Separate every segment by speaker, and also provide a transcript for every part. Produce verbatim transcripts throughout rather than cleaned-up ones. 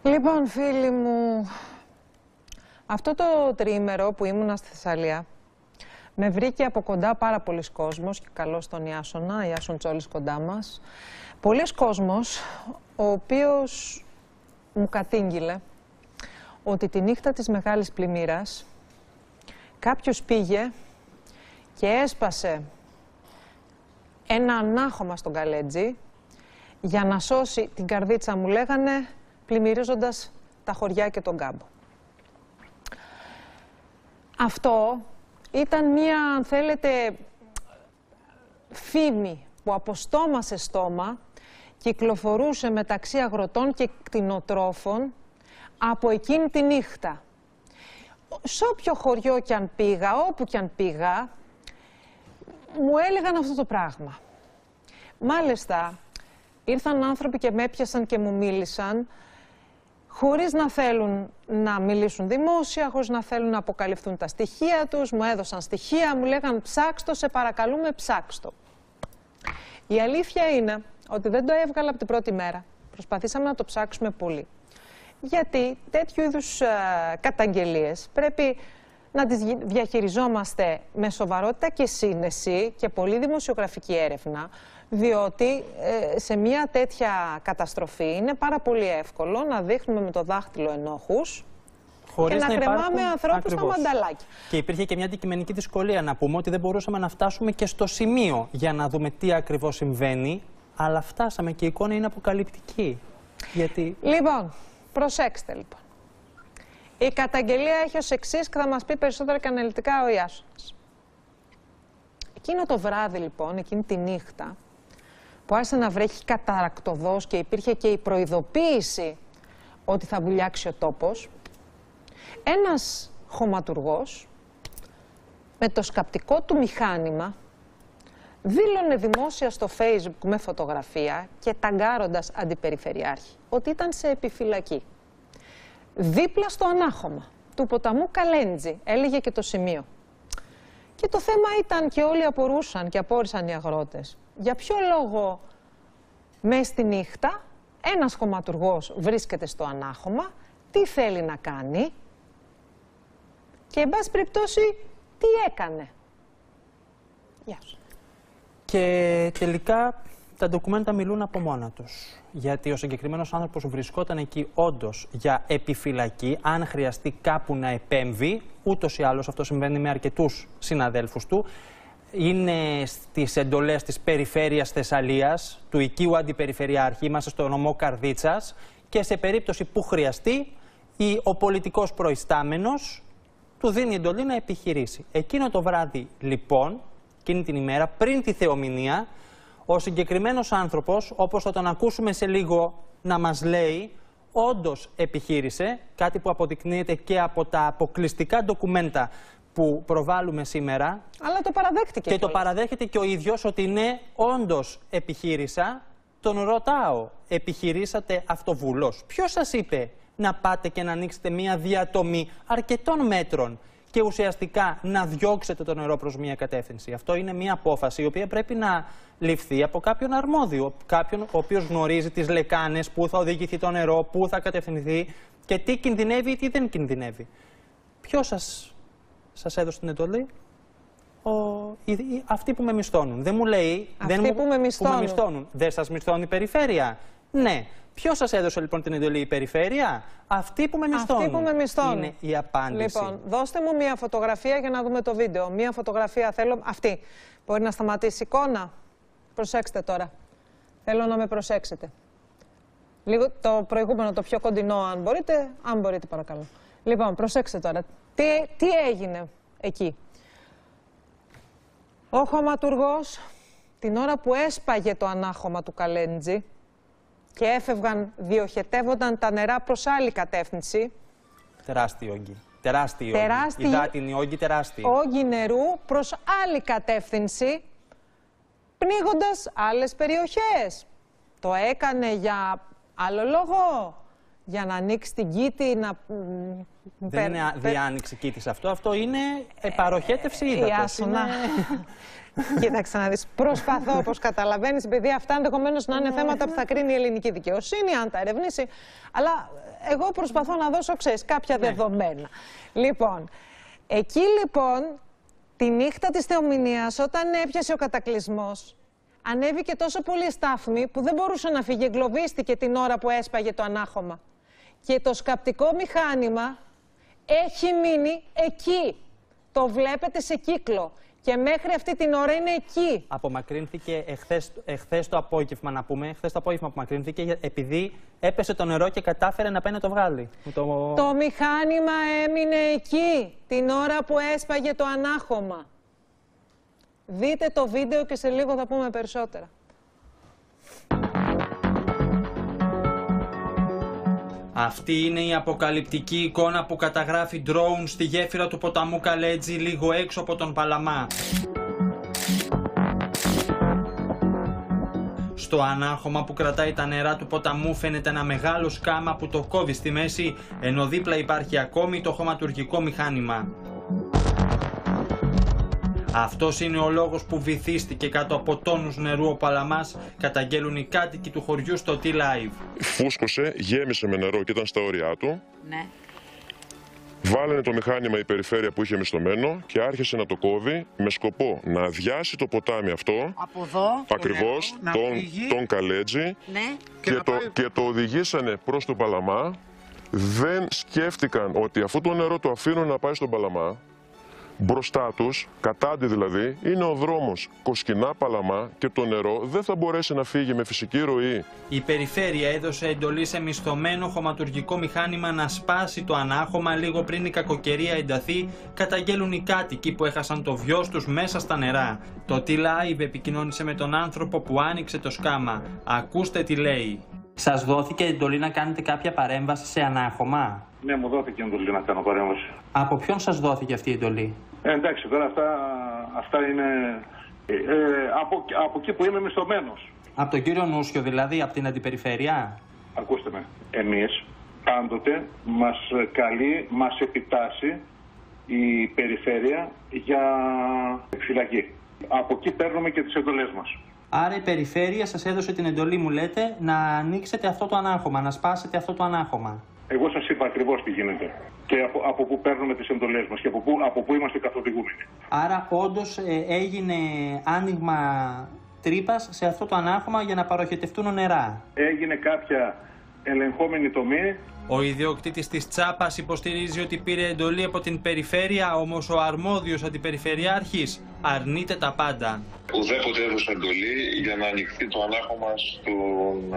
Speaker 1: Λοιπόν, φίλοι μου, αυτό το τριήμερο που ήμουνα στη Θεσσαλία με βρήκε από κοντά πάρα πολλοί κόσμος και καλώς τον Ιάσονα, Ιάσον Τσόλης κοντά μας. Πολλοί κόσμος, ο οποίος μου κατήγγειλε ότι τη νύχτα της μεγάλης πλημμύρας κάποιος πήγε και έσπασε ένα ανάχωμα στον Καλέντζη για να σώσει την καρδίτσα, μου λέγανε, πλημμυρίζοντας τα χωριά και τον κάμπο. Αυτό ήταν μία, αν θέλετε, φήμη που από στόμα σε στόμα κυκλοφορούσε μεταξύ αγροτών και κτηνοτρόφων από εκείνη τη νύχτα. Σε όποιο χωριό κι αν πήγα, όπου κι αν πήγα, μου έλεγαν αυτό το πράγμα. Μάλιστα, ήρθαν άνθρωποι και με έπιασαν και μου μίλησαν, χωρίς να θέλουν να μιλήσουν δημόσια, χωρίς να θέλουν να αποκαλυφθούν τα στοιχεία τους, μου έδωσαν στοιχεία, μου λέγαν ψάξτο, σε παρακαλούμε ψάξτο. Η αλήθεια είναι ότι δεν το έβγαλα από την πρώτη μέρα. Προσπαθήσαμε να το ψάξουμε πολύ. Γιατί τέτοιου είδους ε, καταγγελίες πρέπει να τις διαχειριζόμαστε με σοβαρότητα και σύνεση και πολύ δημοσιογραφική έρευνα, διότι ε, σε μια τέτοια καταστροφή είναι πάρα πολύ εύκολο να δείχνουμε με το δάχτυλο ενόχους και να, να κρεμάμε ανθρώπους στα μανταλάκια.
Speaker 2: Και υπήρχε και μια αντικειμενική δυσκολία να πούμε ότι δεν μπορούσαμε να φτάσουμε και στο σημείο για να δούμε τι ακριβώς συμβαίνει, αλλά φτάσαμε και η εικόνα είναι αποκαλυπτική. Γιατί...
Speaker 1: Λοιπόν, προσέξτε λοιπόν. Η καταγγελία έχει ως εξής και θα μας πει περισσότερα και αναλυτικά ο Ιάσονας. Εκείνο το βράδυ λοιπόν, εκείνη τη νύχτα, που άρχισε να βρέχει καταρακτωδώς και υπήρχε και η προειδοποίηση ότι θα βουλιάξει ο τόπος, ένας χωματουργός με το σκαπτικό του μηχάνημα δήλωνε δημόσια στο Facebook με φωτογραφία και ταγκάροντας αντιπεριφερειάρχη ότι ήταν σε επιφυλακή. Δίπλα στο ανάχωμα του ποταμού Καλέντζη, έλεγε και το σημείο. Και το θέμα ήταν και όλοι απορούσαν και απόρρισαν οι αγρότες. Για ποιο λόγο μες στη νύχτα ένας χωματουργός βρίσκεται στο ανάχωμα, τι θέλει να κάνει και εν πάση περιπτώσει τι έκανε. Γεια σου.
Speaker 2: Και τελικά τα ντοκουμέντα μιλούν από μόνα τους. Γιατί ο συγκεκριμένος άνθρωπος βρισκόταν εκεί όντως για επιφυλακή, αν χρειαστεί κάπου να επέμβει, ούτως ή άλλως αυτό συμβαίνει με αρκετούς συναδέλφους του. Είναι στις εντολές της Περιφέρειας Θεσσαλίας, του οικείου αντιπεριφερειάρχη, είμαστε στο νομό Καρδίτσας και σε περίπτωση που χρειαστεί, ο πολιτικός προϊστάμενος του δίνει εντολή να επιχειρήσει. Εκείνο το βράδυ λοιπόν, εκείνη την ημέρα, πριν τη θεομηνία, ο συγκεκριμένος άνθρωπος, όπως θα τον ακούσουμε σε λίγο να μας λέει, όντως επιχείρησε, κάτι που αποδεικνύεται και από τα αποκλειστικά ντοκουμέντα που προβάλλουμε σήμερα.
Speaker 1: Αλλά το παραδέχτηκε.
Speaker 2: Και το παραδέχεται και ο ίδιος ότι ναι, όντως επιχείρησα. Τον ρωτάω, επιχειρήσατε αυτοβούλος? Ποιος σας είπε να πάτε και να ανοίξετε μία διατομή αρκετών μέτρων και ουσιαστικά να διώξετε το νερό προς μία κατεύθυνση? Αυτό είναι μία απόφαση η οποία πρέπει να ληφθεί από κάποιον αρμόδιο, κάποιον ο οποίος γνωρίζει τις λεκάνες, πού θα οδηγηθεί το νερό, πού θα κατευθυνθεί και τι κινδυνεύει ή τι δεν κινδυνεύει. Ποιος σας, σας έδωσε την εντολή? Ο, οι, οι, αυτοί που με μισθώνουν. Δεν μου λέει.
Speaker 1: Αυτοί
Speaker 2: δεν
Speaker 1: που, με μισθώνουν.
Speaker 2: που με μισθώνουν. Δεν σας μισθώνει η περιφέρεια? Ναι. Ποιος σας έδωσε λοιπόν την εντολή? Η περιφέρεια? Αυτοί που με μισθώνουν.
Speaker 1: Αυτοί που με μισθώνουν.
Speaker 2: Είναι η απάντηση.
Speaker 1: Λοιπόν, δώστε μου μία φωτογραφία για να δούμε το βίντεο. Μία φωτογραφία θέλω. Αυτή. Μπορεί να σταματήσει η εικόνα? Προσέξτε τώρα. Θέλω να με προσέξετε. Λίγο το προηγούμενο, το πιο κοντινό, αν μπορείτε. Αν μπορείτε, παρακαλώ. Λοιπόν, προσέξτε τώρα. Τι, τι έγινε εκεί? Ο χωματουργός, την ώρα που έσπαγε το ανάχωμα του Καλέντζη και έφευγαν, διοχετεύονταν τα νερά προς άλλη κατεύθυνση.
Speaker 2: Τεράστιοι όγκοι. Τεράστιοι όγκοι.
Speaker 1: Τεράστιοι
Speaker 2: Υδάτινοι όγκοι, τεράστιοι.
Speaker 1: Όγκοι νερού προς άλλη κατεύθυνση, πνίγοντας άλλες περιοχές. Το έκανε για άλλο λόγο? Για να ανοίξει την κήτη, να...
Speaker 2: Δεν είναι διάνοιξη κήτης αυτό, αυτό είναι επαροχέτευση ύδατος.
Speaker 1: Ιάσονα, Κοίταξε να δεις. Προσπαθώ, όπως καταλαβαίνεις, επειδή αυτά ενδεχομένως να είναι θέματα που θα κρίνει η ελληνική δικαιοσύνη, αν τα ερευνήσει. Αλλά εγώ προσπαθώ να δώσω, ξέρεις, κάποια ναι. δεδομένα. Λοιπόν, εκεί λοιπόν, τη νύχτα της θεομηνίας, όταν έπιασε ο κατακλυσμός, ανέβηκε τόσο πολύ η στάθμη που δεν μπορούσε να φύγει, εγκλωβίστηκε την ώρα που έσπαγε το ανάχωμα. Και το σκαπτικό μηχάνημα έχει μείνει εκεί. Το βλέπετε σε κύκλο. Και μέχρι αυτή την ώρα είναι εκεί.
Speaker 2: Απομακρύνθηκε εχθές, εχθές το απόγευμα, να πούμε. Εχθές το απόγευμα απομακρύνθηκε επειδή έπεσε το νερό και κατάφερε να παίρνει το βγάλι. Το...
Speaker 1: το μηχάνημα έμεινε εκεί την ώρα που έσπαγε το ανάχωμα. Δείτε το βίντεο και σε λίγο θα πούμε περισσότερα.
Speaker 2: Αυτή είναι η αποκαλυπτική εικόνα που καταγράφει drone στη γέφυρα του ποταμού Καλέτζη, λίγο έξω από τον Παλαμά. Στο ανάχωμα που κρατάει τα νερά του ποταμού φαίνεται ένα μεγάλο σκάμα που το κόβει στη μέση, ενώ δίπλα υπάρχει ακόμη το χωματουργικό μηχάνημα. Αυτός είναι ο λόγος που βυθίστηκε κάτω από τόνους νερού ο Παλαμάς, καταγγέλουν οι κάτοικοι του χωριού στο T-Live.
Speaker 3: Φούσκωσε, γέμισε με νερό και ήταν στα όρια του.
Speaker 4: Ναι.
Speaker 3: Βάλανε το μηχάνημα η περιφέρεια που είχε μισθωμένο και άρχισε να το κόβει με σκοπό να αδειάσει το ποτάμι αυτό.
Speaker 4: Από εδώ.
Speaker 3: Ακριβώς,
Speaker 4: ναι,
Speaker 3: τον, τον Καλέτζη.
Speaker 4: Ναι.
Speaker 3: Και, και, το, και το οδηγήσανε προς τον Παλαμά. Δεν σκέφτηκαν ότι αυτό το νερό το αφήνουν να πάει στον Παλαμά. Μπροστά τους, κατάντι δηλαδή, είναι ο δρόμος Κοσκινά Παλαμά και το νερό δεν θα μπορέσει να φύγει με φυσική ροή.
Speaker 2: Η περιφέρεια έδωσε εντολή σε μισθωμένο χωματουργικό μηχάνημα να σπάσει το ανάχωμα λίγο πριν η κακοκαιρία ενταθεί, καταγγέλουν οι κάτοικοι που έχασαν το βιός τους μέσα στα νερά. Το T-Live επικοινώνησε με τον άνθρωπο που άνοιξε το σκάμα. Ακούστε τι λέει. Σας δόθηκε εντολή να κάνετε κάποια παρέμβαση σε ανάχωμα?
Speaker 5: Ναι, μου δόθηκε εντολή να κάνω παρέμβαση.
Speaker 2: Από ποιον σας δόθηκε αυτή η εντολή?
Speaker 5: Ε, εντάξει, τώρα αυτά, αυτά είναι ε, ε, από, από εκεί που είμαι μισθωμένος.
Speaker 2: Από τον κύριο Νούσιο δηλαδή, από την αντιπεριφέρεια?
Speaker 5: Ακούστε με, εμείς πάντοτε μας καλεί, μας επιτάσσει η περιφέρεια για φυλακή. Από εκεί παίρνουμε και τις εντολές μας.
Speaker 2: Άρα η περιφέρεια σας έδωσε την εντολή, μου λέτε, να ανοίξετε αυτό το ανάχωμα, να σπάσετε αυτό το ανάχωμα.
Speaker 5: Εγώ σας είπα ακριβώς τι γίνεται και από, από πού παίρνουμε τις εντολές μας και από πού, από πού είμαστε καθοδηγούμενοι.
Speaker 2: Άρα όντως ε, έγινε άνοιγμα τρύπας σε αυτό το ανάχωμα για να παροχετευτούν νερά.
Speaker 5: Έγινε κάποια ελεγχόμενη τομή.
Speaker 2: Ο ιδιοκτήτης της Τσάπας υποστηρίζει ότι πήρε εντολή από την περιφέρεια, όμως ο αρμόδιος αντιπεριφερειάρχης αρνείται τα πάντα.
Speaker 6: Ουδέποτε έδωσε εντολή για να ανοιχθεί το ανάχωμα στον,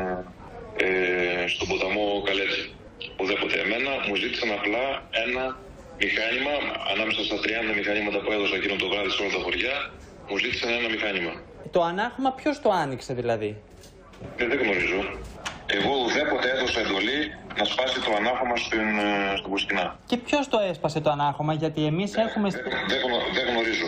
Speaker 6: ε, στον ποταμό Καλέτζη. Ουδέποτε. Εμένα μου ζήτησαν απλά ένα μηχάνημα, ανάμεσα στα τριάντα μηχανήματα που έδωσα εκείνο το βράδυ σε όλα τα χωριά, μου ζήτησαν ένα μηχάνημα.
Speaker 2: Το ανάχωμα ποιος το άνοιξε δηλαδή?
Speaker 6: Ε, δεν γνωρίζω. Εγώ ουδέποτε έδωσα εντολή να σπάσει το ανάχωμα στην, στην Κοσκινά.
Speaker 2: Και ποιος το έσπασε το ανάχωμα, γιατί εμείς ε, έχουμε...
Speaker 6: Δεν, δεν, δεν γνωρίζω.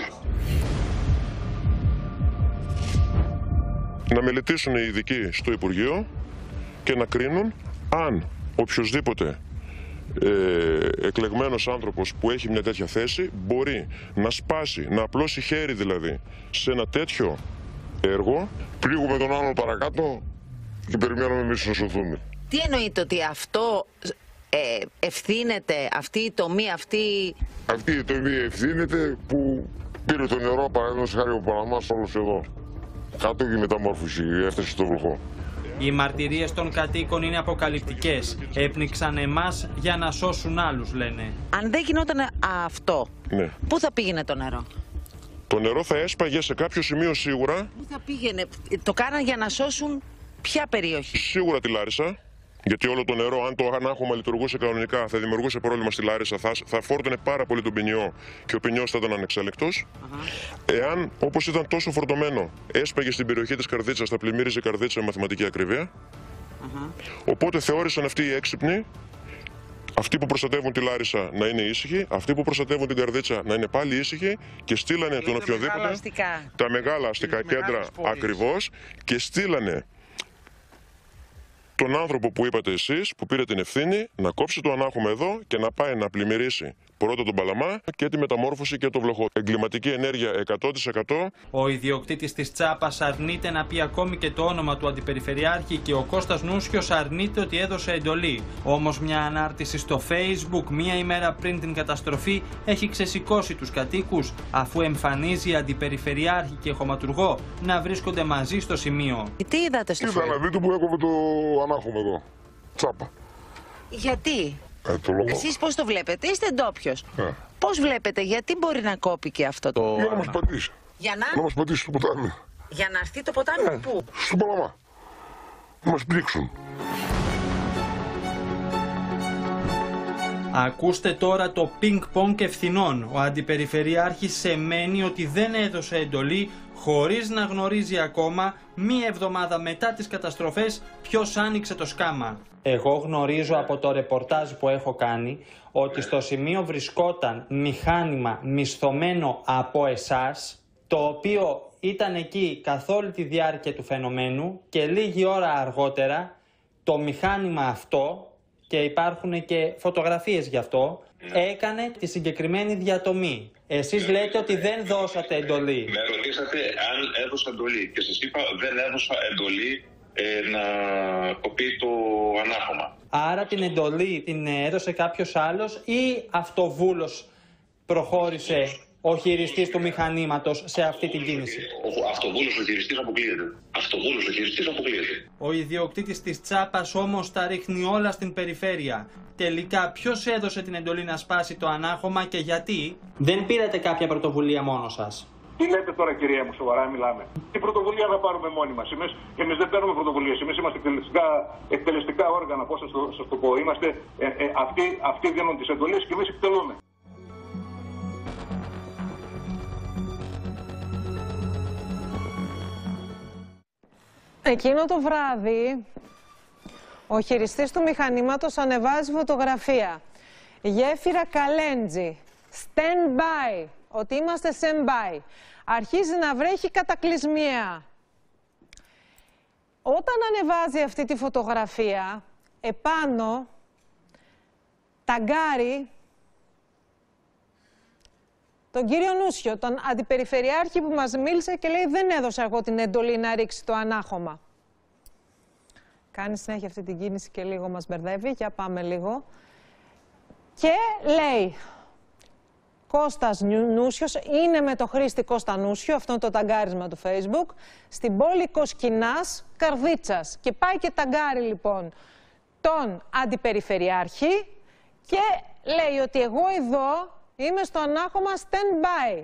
Speaker 3: Να μελετήσουν οι ειδικοί στο Υπουργείο και να κρίνουν αν οποιοσδήποτε ε, εκλεγμένος άνθρωπος που έχει μια τέτοια θέση μπορεί να σπάσει, να απλώσει χέρι δηλαδή σε ένα τέτοιο έργο.
Speaker 7: Πλήγουμε τον άλλο παρακάτω και περιμένουμε εμείς να σωθούμε.
Speaker 4: Τι εννοείται ότι αυτό ε, ευθύνεται, αυτή η τομή, αυτή...
Speaker 7: Αυτή η τομή ευθύνεται που πήρε το νερό, παραδείγματος χάρη ο Παλαμάς όλος εδώ. Κάτω και η μεταμόρφωση έφτασε στο βροχό.
Speaker 2: Οι μαρτυρίες των κατοίκων είναι αποκαλυπτικές. Έπνιξαν εμάς για να σώσουν άλλους, λένε.
Speaker 4: Αν δεν γινόταν αυτό,
Speaker 3: Ναι.
Speaker 4: πού θα πήγαινε το νερό?
Speaker 3: Το νερό θα έσπαγε σε κάποιο σημείο σίγουρα.
Speaker 4: Πού θα πήγαινε, το κάναν για να σώσουν ποια περιοχή?
Speaker 3: Σίγουρα τη Λάρισα. Γιατί όλο το νερό, αν το ανάχωμα λειτουργούσε κανονικά, θα δημιουργούσε πρόβλημα στη Λάρισα, θα, θα φόρτωνε πάρα πολύ τον ποινιό και ο ποινιός θα ήταν ανεξέλεκτος. Uh-huh. Εάν, όπως ήταν τόσο φορτωμένο, έσπαγε στην περιοχή της Καρδίτσας, θα πλημμύριζε η Καρδίτσα με μαθηματική ακρίβεια. Uh-huh. Οπότε θεώρησαν αυτοί οι έξυπνοι, αυτοί που προστατεύουν τη Λάρισα να είναι ήσυχοι, αυτοί που προστατεύουν την Καρδίτσα να είναι πάλι ήσυχοι και στείλανε τον οποιοδήποτε.
Speaker 4: Αστικά.
Speaker 3: Τα μεγάλα αστικά κέντρα ακριβώς και στείλανε τον άνθρωπο που είπατε εσείς, που πήρε την ευθύνη, να κόψει το ανάχωμα εδώ και να πάει να πλημμυρίσει πρώτα τον Παλαμά και τη μεταμόρφωση και το Βλοχό. Εγκληματική ενέργεια εκατό τοις εκατό.
Speaker 2: Ο ιδιοκτήτης της Τσάπας αρνείται να πει ακόμη και το όνομα του αντιπεριφερειάρχη και ο Κώστας Νούσιος αρνείται ότι έδωσε εντολή. Όμως μια ανάρτηση στο Facebook μία ημέρα πριν την καταστροφή έχει ξεσηκώσει τους κατοίκους, αφού εμφανίζει αντιπεριφερειάρχη και χωματουργό να βρίσκονται μαζί στο σημείο.
Speaker 4: Τι είδατε στο
Speaker 7: Είδα
Speaker 4: Facebook?
Speaker 7: ένα βίντεο που έκοβε το ανάχωμα εδώ. Τσάπα.
Speaker 4: Γιατί?
Speaker 7: Ε, το λόγο.
Speaker 4: Εσείς πώς το βλέπετε? Είστε ντόπιος.
Speaker 7: Ε.
Speaker 4: Πώς βλέπετε, γιατί μπορεί να κόπει και αυτό το...
Speaker 7: Για να μας πατήσει.
Speaker 4: Για να...
Speaker 7: Να μας πατήσει στο ποτάμι.
Speaker 4: Για να έρθει το ποτάμι
Speaker 7: Ε,
Speaker 4: πού?
Speaker 7: στον Παλαμά. Να μας πλήξουν.
Speaker 2: Ακούστε τώρα το πινκ-πονγκ ευθυνών. Ο αντιπεριφερειάρχης σεμαίνει ότι δεν έδωσε εντολή χωρίς να γνωρίζει ακόμα μία εβδομάδα μετά τις καταστροφές ποιος άνοιξε το σκάμα. Εγώ γνωρίζω από το ρεπορτάζ που έχω κάνει ότι στο σημείο βρισκόταν μηχάνημα μισθωμένο από εσάς, το οποίο ήταν εκεί καθ' όλη τη διάρκεια του φαινομένου και λίγη ώρα αργότερα το μηχάνημα αυτό, και υπάρχουν και φωτογραφίες γι' αυτό, έκανε τη συγκεκριμένη διατομή. Εσείς λέτε ότι δεν δώσατε εντολή.
Speaker 6: Με ρωτήσατε αν έδωσα εντολή και σας είπα δεν έδωσα εντολή ε, να κοπεί το ανάχωμα.
Speaker 2: Άρα την εντολή την έδωσε κάποιος άλλος ή αυτοβούλος προχώρησε ο χειριστής του μηχανήματος σε αυτή την κίνηση?
Speaker 6: Ο αυτοβούλος ο χειριστής αποκλείεται. Αυτοβούλος ο χειριστής αποκλείεται.
Speaker 2: Ο ιδιοκτήτης της Τσάπας όμως τα ρίχνει όλα στην περιφέρεια. Τελικά ποιος έδωσε την εντολή να σπάσει το ανάχωμα και γιατί? Δεν πήρατε κάποια πρωτοβουλία μόνο σας?
Speaker 5: Τι λέτε τώρα, κυρία μου, σοβαρά μιλάμε? Τι πρωτοβουλία θα πάρουμε μόνοι μας? Εμείς, εμείς δεν παίρνουμε πρωτοβουλίες. Εμείς είμαστε εκτελεστικά, εκτελεστικά όργανα, πώς σας το, σας το πω. Είμαστε, ε, ε, αυτοί, αυτοί δίνουν τις εντολές και εμείς εκτελούμε.
Speaker 1: Εκείνο το βράδυ, ο χειριστής του μηχανήματος ανεβάζει φωτογραφία. Γέφυρα Καλέντζη, stand by, ότι είμαστε stand by. Αρχίζει να βρέχει κατακλυσμιαία. Όταν ανεβάζει αυτή τη φωτογραφία, επάνω ταγκάρει τον κύριο Νούσιο, τον αντιπεριφερειάρχη που μας μίλησε και λέει δεν έδωσα εγώ την εντολή να ρίξει το ανάχωμα. Κάνει συνέχεια αυτή την κίνηση και λίγο μας μπερδεύει. Για πάμε λίγο. Και λέει, Κώστας Νούσιος είναι με το Χρήστη Κώστα Νούσιο, αυτό είναι το ταγκάρισμα του Facebook, στην πόλη Κοσκινάς Καρδίτσας. Και πάει και ταγκάρει λοιπόν τον αντιπεριφερειάρχη και λέει ότι εγώ εδώ είμαι στο ανάχωμα stand by.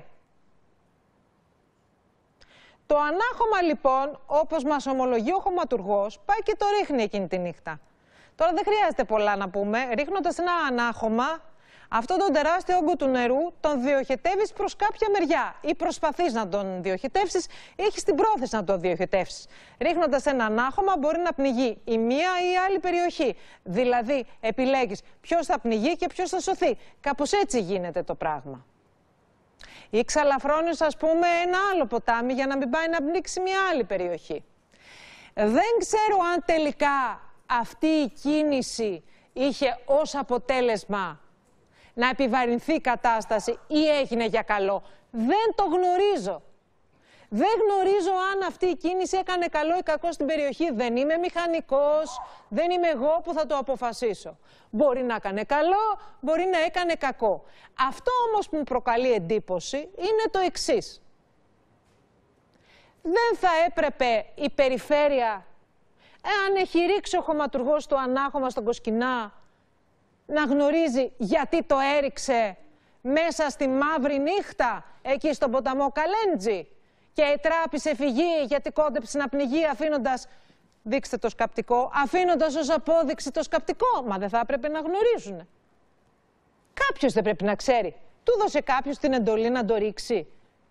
Speaker 1: Το ανάχωμα λοιπόν, όπως μας ομολογεί ο χωματουργός, πάει και το ρίχνει εκείνη τη νύχτα. Τώρα δεν χρειάζεται πολλά να πούμε. Ρίχνοντας ένα ανάχωμα, αυτόν τον τεράστιο όγκο του νερού τον διοχετεύεις προς κάποια μεριά. Ή προσπαθείς να τον διοχετεύσεις, ή έχεις την πρόθεση να τον διοχετεύσεις. Ρίχνοντας ένα ανάχωμα μπορεί να πνιγεί η μία ή η άλλη περιοχή. Δηλαδή επιλέγεις ποιος θα πνιγεί και ποιος θα σωθεί. Κάπως έτσι γίνεται το πράγμα. Ή ξαλαφρώνεις, ας πούμε, ένα άλλο ποτάμι για να μην πάει να πνίξει μια άλλη περιοχή. Δεν ξέρω αν τελικά αυτή η κίνηση είχε ως αποτέλεσμα να επιβαρυνθεί η κατάσταση ή έγινε για καλό. Δεν το γνωρίζω. Δεν γνωρίζω αν αυτή η κίνηση έκανε καλό ή κακό στην περιοχή. Δεν είμαι μηχανικός, δεν είμαι εγώ που θα το αποφασίσω. Μπορεί να έκανε καλό, μπορεί να έκανε κακό. Αυτό όμως που μου προκαλεί εντύπωση είναι το εξής. Δεν θα έπρεπε η περιφέρεια, εάν έχει ρίξει ο χωματουργός το ανάχωμα στον Κοσκινά, να γνωρίζει γιατί το έριξε μέσα στη μαύρη νύχτα, εκεί στον ποταμό Καλέντζη, και ετράπησε φυγή γιατί κόντεψε να πνιγεί αφήνοντας, δείξτε το σκαπτικό, αφήνοντας ως απόδειξη το σκαπτικό. Μα δεν θα έπρεπε να γνωρίζουν. Κάποιος δεν πρέπει να ξέρει. Του δώσε κάποιος την εντολή να το ρίξει.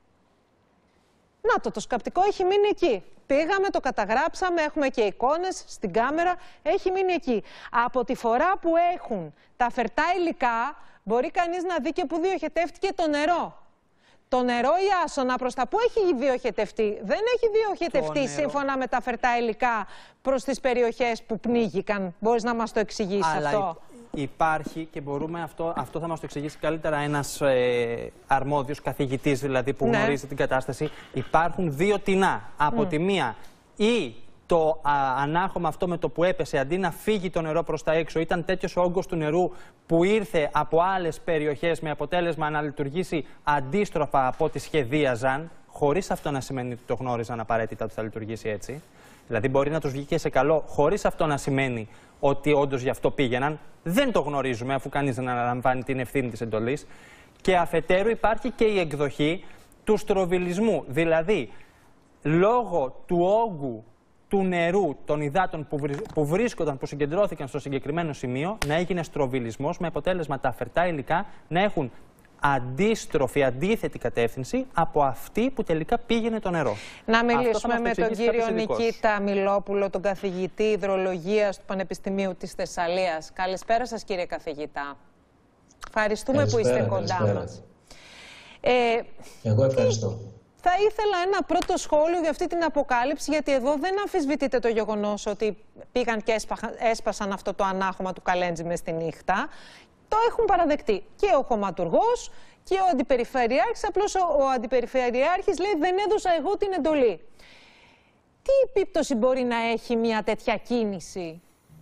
Speaker 1: Να το, το σκαπτικό έχει μείνει εκεί. Πήγαμε, το καταγράψαμε, έχουμε και εικόνες στην κάμερα, έχει μείνει εκεί. Από τη φορά που έχουν τα φερτά υλικά, μπορεί κανείς να δει και που διοχετεύτηκε το νερό. Το νερό, η άσονα, προς τα που έχει διοχετευτεί, δεν έχει διοχετευτεί σύμφωνα με τα φερτά υλικά προς τις περιοχές που πνίγηκαν. Μπορείς να μας το εξηγήσεις
Speaker 2: Αλλά
Speaker 1: αυτό?
Speaker 2: η... υπάρχει και μπορούμε αυτό, αυτό θα μας το εξηγήσει καλύτερα ένας ε, αρμόδιος καθηγητής, δηλαδή που
Speaker 1: ναι.
Speaker 2: γνωρίζει την κατάσταση. Υπάρχουν δύο τεινά. Από mm. τη μία ή το α, ανάχωμα αυτό με το που έπεσε, αντί να φύγει το νερό προς τα έξω, ήταν τέτοιος ο όγκος του νερού που ήρθε από άλλες περιοχές με αποτέλεσμα να λειτουργήσει αντίστροφα από ό,τι σχεδίαζαν, χωρίς αυτό να σημαίνει ότι το γνώριζαν απαραίτητα ότι θα λειτουργήσει έτσι. Δηλαδή, μπορεί να τους βγήκε σε καλό, χωρίς αυτό να σημαίνει ότι όντως γι' αυτό πήγαιναν. Δεν το γνωρίζουμε, αφού κανείς δεν αναλαμβάνει την ευθύνη της εντολής. Και αφετέρου υπάρχει και η εκδοχή του στροβιλισμού. Δηλαδή, λόγω του όγκου του νερού των υδάτων που, βρι... που βρίσκονταν, που συγκεντρώθηκαν στο συγκεκριμένο σημείο, να έγινε στροβιλισμός με αποτέλεσμα τα αφερτά υλικά να έχουν αντίστροφη, αντίθετη κατεύθυνση από αυτή που τελικά πήγαινε το νερό.
Speaker 1: Να μιλήσουμε με τον κύριο Νικήτα Μιλόπουλο, τον καθηγητή υδρολογίας του Πανεπιστημίου της Θεσσαλίας. Καλησπέρα σας, κύριε καθηγητά. Ευχαριστούμε καλησπέρα, που είστε κοντά καλησπέρα. μας. Ε,
Speaker 8: Εγώ ευχαριστώ.
Speaker 1: Θα ήθελα ένα πρώτο σχόλιο για αυτή την αποκάλυψη, γιατί εδώ δεν αμφισβητείτε το γεγονός ότι πήγαν και έσπασαν αυτό το ανάχωμα του Καλέντζη μες τη νύχτα. Το έχουν παραδεχτεί και ο χωματουργός και ο αντιπεριφερειάρχης. Απλώς ο, ο αντιπεριφερειάρχης λέει δεν έδωσα εγώ την εντολή. Τι επίπτωση μπορεί να έχει μια τέτοια κίνηση?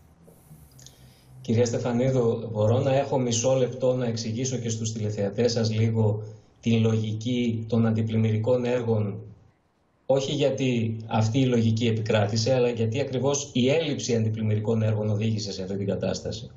Speaker 8: Κυρία Στεφανίδου, μπορώ να έχω μισό λεπτό να εξηγήσω και στους τηλεθεατές σας λίγο την λογική των αντιπλημμυρικών έργων? Όχι γιατί αυτή η λογική επικράτησε, αλλά γιατί ακριβώς η έλλειψη αντιπλημμυρικών έργων οδήγησε σε αυτή την κατάσταση.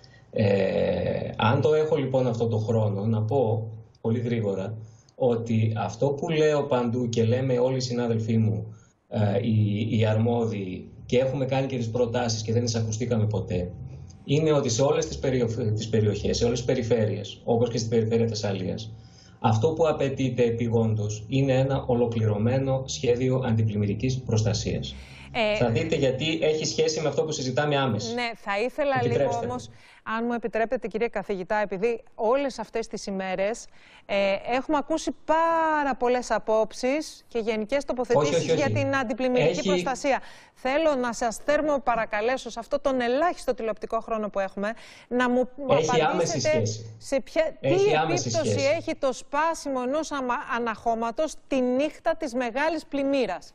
Speaker 8: Ε, αν το έχω λοιπόν αυτό το χρόνο, να πω πολύ γρήγορα ότι αυτό που λέω παντού και λέμε όλοι οι συνάδελφοί μου, ε, οι, οι αρμόδιοι, και έχουμε κάνει και τις προτάσεις και δεν τις ακουστήκαμε ποτέ, είναι ότι σε όλες τις, περιο... τις περιοχές, σε όλες τις περιφέρειες, όπως και στην περιφέρεια Θεσσαλίας, αυτό που απαιτείται επιγόντως είναι ένα ολοκληρωμένο σχέδιο αντιπλημμυρικής προστασίας. Ε, θα δείτε γιατί έχει σχέση με αυτό που συζητάμε άμεσα.
Speaker 1: Ναι, θα ήθελα λίγο όμως, αν μου επιτρέπετε κύριε καθηγητά, επειδή όλες αυτές τις ημέρες ε, έχουμε ακούσει πάρα πολλές απόψεις και γενικές τοποθετήσεις όχι, όχι, όχι. για την αντιπλημμυρική έχει... προστασία. Θέλω να σας θέρμο παρακαλέσω σε αυτό τον ελάχιστο τηλεοπτικό χρόνο που έχουμε να μου
Speaker 8: έχει
Speaker 1: απαντήσετε σε ποια, τι επίπτωση σχέση. έχει το σπάσιμο ενός αναχώματος τη νύχτα της μεγάλης πλημμύρας.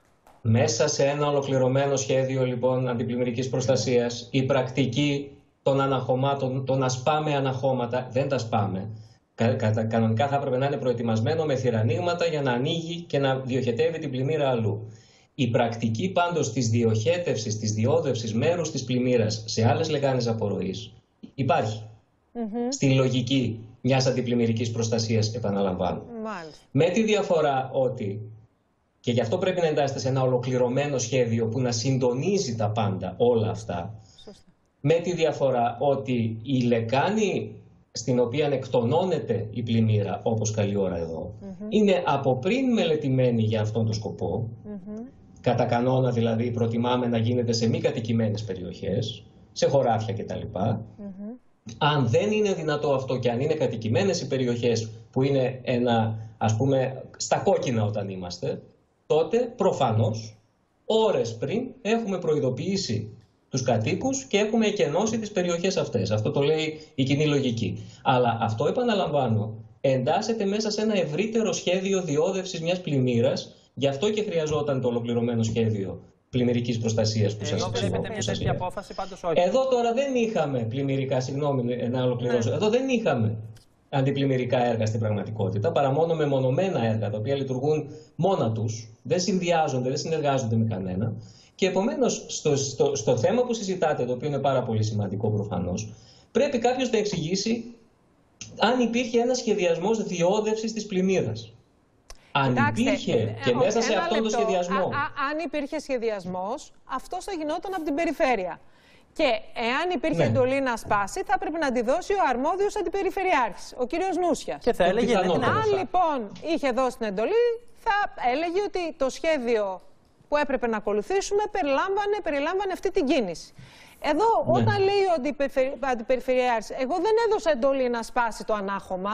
Speaker 8: Μέσα σε ένα ολοκληρωμένο σχέδιο λοιπόν αντιπλημμυρικής προστασίας, η πρακτική των αναχωμάτων, το να σπάμε αναχώματα, δεν τα σπάμε. Κα, κα, κανονικά θα έπρεπε να είναι προετοιμασμένο με θυρανοίγματα για να ανοίγει και να διοχετεύει την πλημμύρα αλλού. Η πρακτική πάντως της διοχέτευσης, της διόδευσης μέρους της πλημμύρας σε άλλες λεκάνες απορροής υπάρχει. Mm-hmm. Στη λογική μιας αντιπλημμυρικής προστασίας, επαναλαμβάνω.
Speaker 1: Μάλιστα.
Speaker 8: Με τη διαφορά ότι, και γι' αυτό πρέπει να εντάσσεται σε ένα ολοκληρωμένο σχέδιο που να συντονίζει τα πάντα όλα αυτά, σωστά. Με τη διαφορά ότι η λεκάνη στην οποία εκτονώνεται η πλημμύρα, όπως καλή ώρα εδώ, mm-hmm. είναι από πριν μελετημένη για αυτόν τον σκοπό. Mm-hmm. Κατά κανόνα δηλαδή προτιμάμε να γίνεται σε μη κατοικημένες περιοχές, σε χωράφια κτλ. Mm-hmm. Αν δεν είναι δυνατό αυτό και αν είναι κατοικημένες οι περιοχές που είναι ένα, ας πούμε, στα κόκκινα όταν είμαστε, τότε προφανώς ώρες πριν έχουμε προειδοποιήσει τους κατοίκους και έχουμε εκενώσει τις περιοχές αυτές. Αυτό το λέει η κοινή λογική. Αλλά αυτό, επαναλαμβάνω, εντάσσεται μέσα σε ένα ευρύτερο σχέδιο διόδευσης μιας πλημμύρας. Γι' αυτό και χρειαζόταν το ολοκληρωμένο σχέδιο πλημμυρικής προστασίας που σας εξηγώ. Εδώ τώρα δεν είχαμε πλημμυρικά, συγγνώμη να ολοκληρώσω, εδώ δεν είχαμε αντιπλημμυρικά έργα στην πραγματικότητα, παρά μόνο μεμονωμένα έργα τα οποία λειτουργούν μόνα τους, δεν συνδυάζονται, δεν συνεργάζονται με κανένα. Και επομένως στο, στο, στο θέμα που συζητάτε, το οποίο είναι πάρα πολύ σημαντικό προφανώς, πρέπει κάποιος να εξηγήσει αν υπήρχε ένας σχεδιασμός διόδευσης της πλημμύρας. Αν Κοιτάξτε, υπήρχε και μέσα σε αυτόν τον σχεδιασμό.
Speaker 1: Α, α, αν υπήρχε σχεδιασμός, αυτός θα γινόταν από την περιφέρεια. Και εάν υπήρχε ναι. εντολή να σπάσει, θα πρέπει να αντιδώσει ο αρμόδιος αντιπεριφερειάρχης, ο κύριος Νούσιας.
Speaker 2: Και θα έλεγε,
Speaker 1: αν λοιπόν είχε δώσει την εντολή, θα έλεγε ότι το σχέδιο που έπρεπε να ακολουθήσουμε περιλάμβανε, περιλάμβανε αυτή την κίνηση. Εδώ, ναι. όταν λέει ο αντιπεριφερειάρχης, εγώ δεν έδωσα εντολή να σπάσει το ανάχωμα,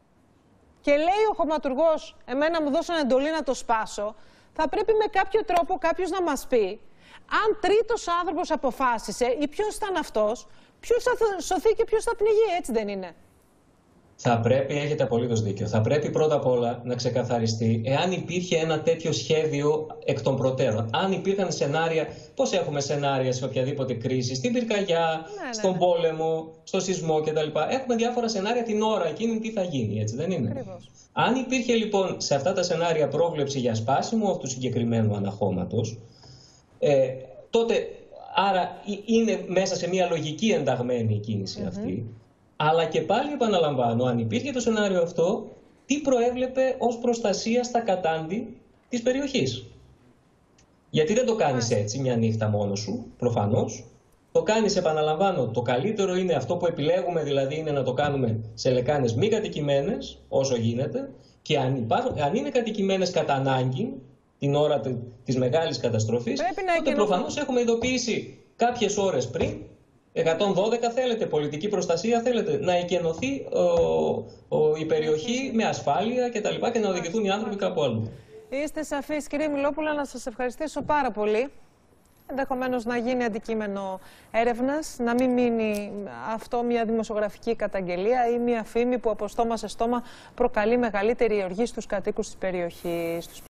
Speaker 1: και λέει ο χωματουργός, εμένα μου δώσανε εντολή να το σπάσω, θα πρέπει με κάποιο τρόπο κάποιος να μας πει αν τρίτος άνθρωπος αποφάσισε, ή ποιος ήταν αυτός, ποιος θα σωθεί και ποιος θα πνιγεί, έτσι δεν είναι?
Speaker 8: Θα πρέπει, έχετε απολύτως δίκιο, θα πρέπει πρώτα απ' όλα να ξεκαθαριστεί εάν υπήρχε ένα τέτοιο σχέδιο εκ των προτέρων. Αν υπήρχαν σενάρια, πώς έχουμε σενάρια σε οποιαδήποτε κρίση, στην πυρκαγιά, ναι, ναι, στον ναι. πόλεμο, στο σεισμό κτλ. Έχουμε διάφορα σενάρια την ώρα εκείνη τι θα γίνει, έτσι δεν είναι? Ακριβώς. Αν υπήρχε λοιπόν σε αυτά τα σενάρια πρόβλεψη για σπάσιμο αυτού του συγκεκριμένου αναχώματος, ε, τότε άρα είναι μέσα σε μια λογική ενταγμένη η κίνηση mm-hmm. αυτή. Αλλά και πάλι επαναλαμβάνω, αν υπήρχε το σενάριο αυτό, τι προέβλεπε ως προστασία στα κατάντη της περιοχής. Γιατί δεν το κάνεις έτσι μια νύχτα μόνος σου, προφανώς. Το κάνεις, επαναλαμβάνω, το καλύτερο είναι αυτό που επιλέγουμε, δηλαδή είναι να το κάνουμε σε λεκάνες μη κατοικημένες, όσο γίνεται, και αν, υπάρχουν, αν είναι κατοικημένες κατά ανάγκη, την ώρα της μεγάλης καταστροφής, τότε προφανώς έχουμε ειδοποιήσει κάποιες ώρες πριν, εκατόν δώδεκα θέλετε, πολιτική προστασία θέλετε, να εκενωθεί ο, ο, η περιοχή με ασφάλεια και τα λοιπά και να οδηγηθούν οι άνθρωποι κάπου αλλού.
Speaker 1: Είστε σαφείς, κύριε Μιλόπουλα, να σας ευχαριστήσω πάρα πολύ. Ενδεχομένως να γίνει αντικείμενο έρευνας, να μην μείνει αυτό μια δημοσιογραφική καταγγελία ή μια φήμη που από στόμα σε στόμα προκαλεί μεγαλύτερη οργή στους κατοίκους της περιοχής.